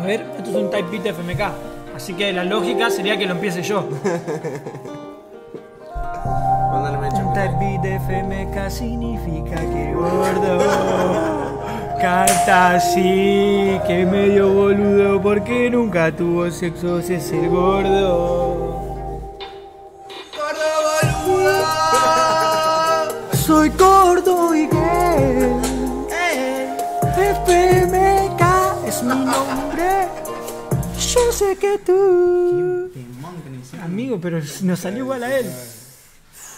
ver, esto es un type beat FMK. Así que la lógica sería que lo empiece yo. Un type beat FMK significa que gordo canta así, que medio boludo porque nunca tuvo sexo, ese es el gordo. ¡Gordo boludo! Soy gordo y gay. FMK es mi nombre. Yo sé que tú. Amigo, pero nos salió igual a él.